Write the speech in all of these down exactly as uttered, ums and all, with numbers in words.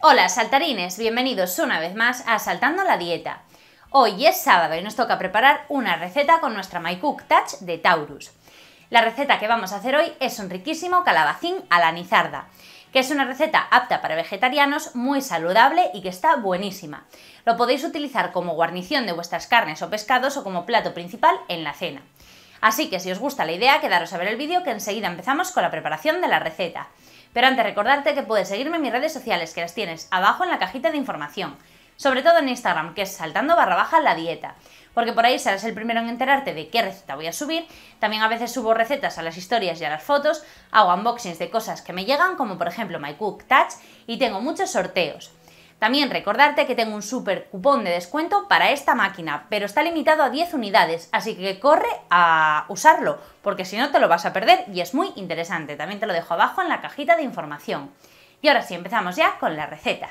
Hola saltarines, bienvenidos una vez más a Saltando la Dieta. Hoy es sábado y nos toca preparar una receta con nuestra MyCook Touch de Taurus. La receta que vamos a hacer hoy es un riquísimo calabacín a la nizarda, que es una receta apta para vegetarianos, muy saludable y que está buenísima. Lo podéis utilizar como guarnición de vuestras carnes o pescados o como plato principal en la cena. Así que si os gusta la idea, quedaros a ver el vídeo que enseguida empezamos con la preparación de la receta. Pero antes recordarte que puedes seguirme en mis redes sociales, que las tienes abajo en la cajita de información. Sobre todo en Instagram, que es saltando barra baja la dieta. Porque por ahí serás el primero en enterarte de qué receta voy a subir. También a veces subo recetas a las historias y a las fotos. Hago unboxings de cosas que me llegan, como por ejemplo MyCook Touch. Y tengo muchos sorteos. También recordarte que tengo un súper cupón de descuento para esta máquina, pero está limitado a diez unidades, así que corre a usarlo, porque si no te lo vas a perder y es muy interesante. También te lo dejo abajo en la cajita de información. Y ahora sí, empezamos ya con la receta.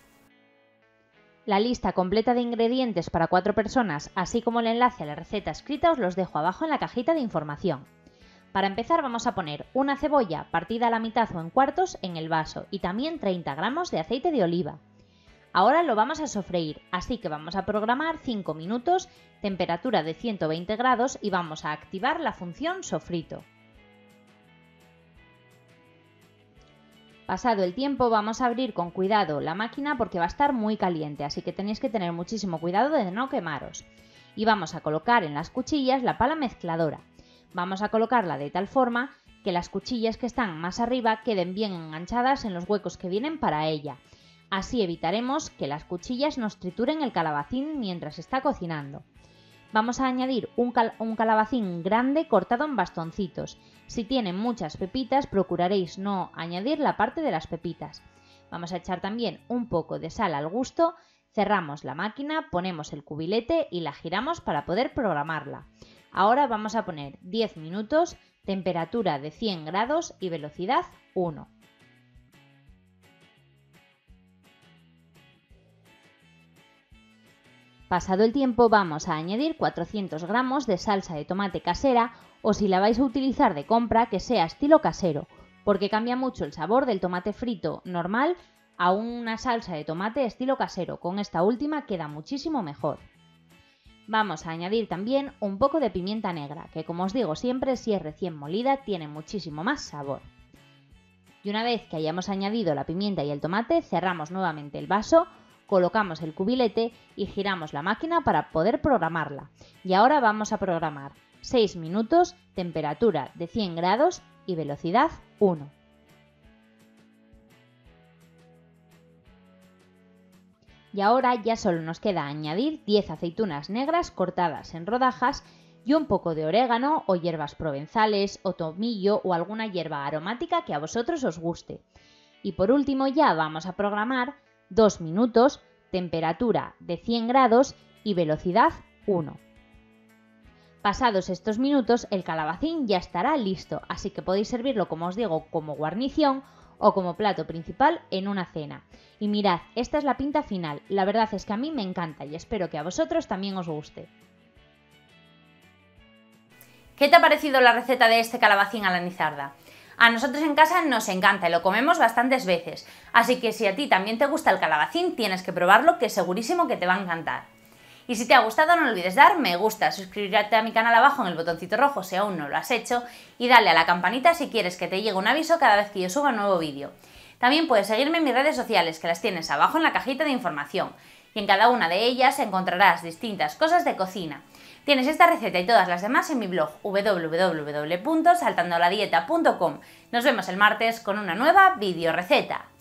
La lista completa de ingredientes para cuatro personas, así como el enlace a la receta escrita, os los dejo abajo en la cajita de información. Para empezar vamos a poner una cebolla partida a la mitad o en cuartos en el vaso y también treinta gramos de aceite de oliva. Ahora lo vamos a sofreír, así que vamos a programar cinco minutos, temperatura de ciento veinte grados y vamos a activar la función sofrito. Pasado el tiempo vamos a abrir con cuidado la máquina porque va a estar muy caliente, así que tenéis que tener muchísimo cuidado de no quemaros. Y vamos a colocar en las cuchillas la pala mezcladora. Vamos a colocarla de tal forma que las cuchillas que están más arriba queden bien enganchadas en los huecos que vienen para ella. Así evitaremos que las cuchillas nos trituren el calabacín mientras está cocinando. Vamos a añadir un, cal un calabacín grande cortado en bastoncitos. Si tienen muchas pepitas, procuraréis no añadir la parte de las pepitas. Vamos a echar también un poco de sal al gusto, cerramos la máquina, ponemos el cubilete y la giramos para poder programarla. Ahora vamos a poner diez minutos, temperatura de cien grados y velocidad uno. Pasado el tiempo vamos a añadir cuatrocientos gramos de salsa de tomate casera o si la vais a utilizar de compra que sea estilo casero, porque cambia mucho el sabor del tomate frito normal a una salsa de tomate estilo casero. Con esta última queda muchísimo mejor. Vamos a añadir también un poco de pimienta negra, que como os digo siempre, si es recién molida tiene muchísimo más sabor. Y una vez que hayamos añadido la pimienta y el tomate, cerramos nuevamente el vaso, colocamos el cubilete y giramos la máquina para poder programarla. Y ahora vamos a programar seis minutos, temperatura de cien grados y velocidad uno. Y ahora ya solo nos queda añadir diez aceitunas negras cortadas en rodajas y un poco de orégano o hierbas provenzales o tomillo o alguna hierba aromática que a vosotros os guste. Y por último ya vamos a programar dos minutos, temperatura de cien grados y velocidad uno. Pasados estos minutos el calabacín ya estará listo, así que podéis servirlo, como os digo, como guarnición o como plato principal en una cena. Y mirad, esta es la pinta final, la verdad es que a mí me encanta y espero que a vosotros también os guste. ¿Qué te ha parecido la receta de este calabacín a la nizarda? A nosotros en casa nos encanta y lo comemos bastantes veces, así que si a ti también te gusta el calabacín tienes que probarlo, que segurísimo que te va a encantar. Y si te ha gustado no olvides dar me gusta, suscribirte a mi canal abajo en el botoncito rojo si aún no lo has hecho y darle a la campanita si quieres que te llegue un aviso cada vez que yo suba un nuevo vídeo. También puedes seguirme en mis redes sociales, que las tienes abajo en la cajita de información, y en cada una de ellas encontrarás distintas cosas de cocina. Tienes esta receta y todas las demás en mi blog w w w punto saltando la dieta punto com. Nos vemos el martes con una nueva video receta.